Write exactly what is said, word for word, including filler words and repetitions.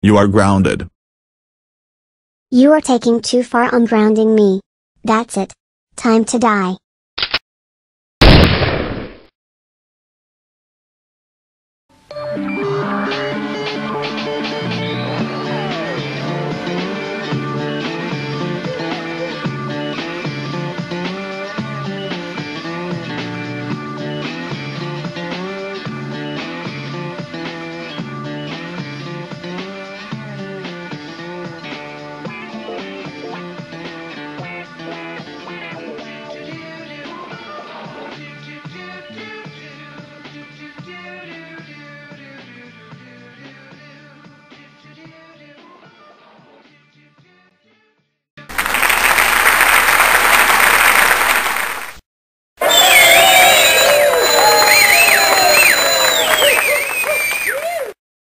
You are grounded. You are taking too far on grounding me. That's it. Time to die.